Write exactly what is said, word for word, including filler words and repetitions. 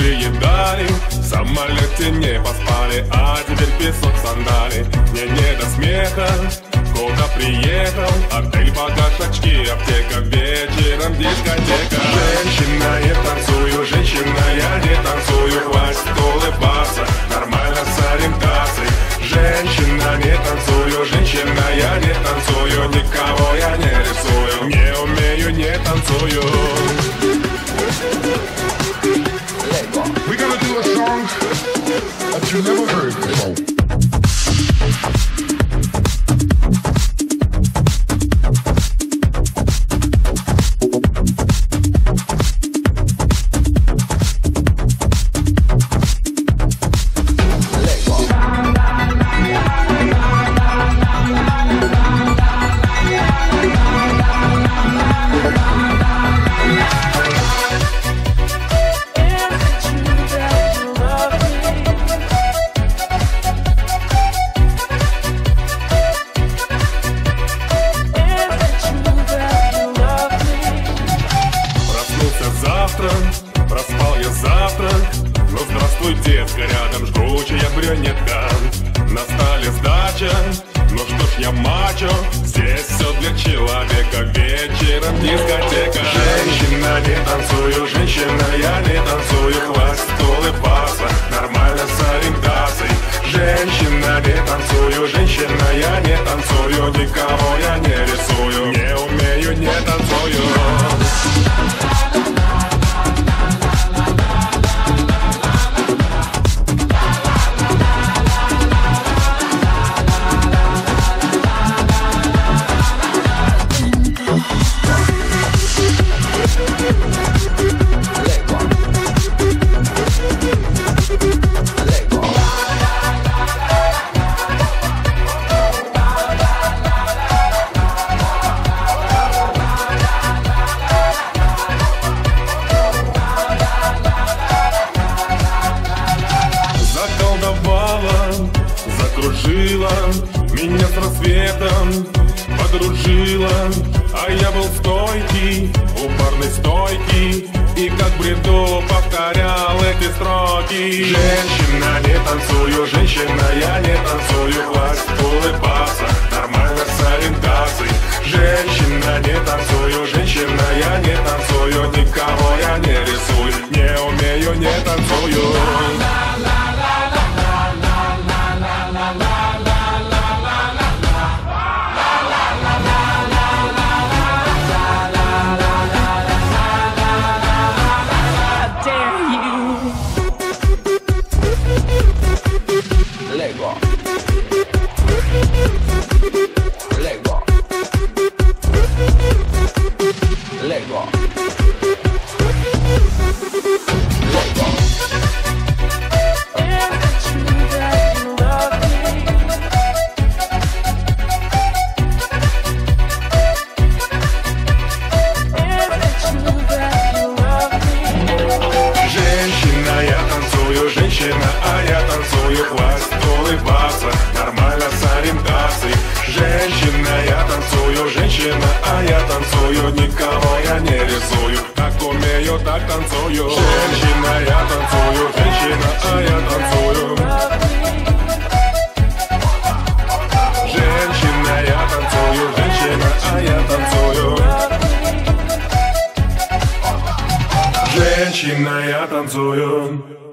переедали, в самолете не поспали, а теперь песок сандали. Мне не до смеха, куда приехал, отель, багаж, очки, аптека, вечером дискотека. Женщина, я танцую, женщина, я не танцую, хватит улыбаться, нормально с ориентацией. Женщина, не танцую, женщина, я не танцую, никого я не рисую, не умею, не танцую. We're gonna do a song that you never heard before. Проспал я завтрак, но здравствуй, детка, рядом жгучая брюнетка. На столе сдача, ну что ж я мачо, здесь все для человека, вечером дискотека. Женщина, не танцую, женщина, я не танцую, хватит улыбаться, нормально с ориентацией. Женщина, не танцую, женщина, я не танцую, никого я не рисую, не умею, не танцую. Закружила меня с рассветом, подружила, а я был стойкий, у парной стойки, и как в бреду повторял эти строки. Женщина, не танцую, женщина, я не танцую, хватит улыбаться, нормально с ориентацией. Женщина, не танцую, женщина, я не танцую, никого я не рисую, не умею, не танцую. Женщина, а я танцую, хватит улыбаться, нормально с ориентацией. Женщина, я танцую, женщина, а я танцую, никого я не рисую, как умею, так танцую. Женщина, я танцую, женщина, а я танцую. Женщина, я танцую, женщина, а я танцую. Женщина, я танцую.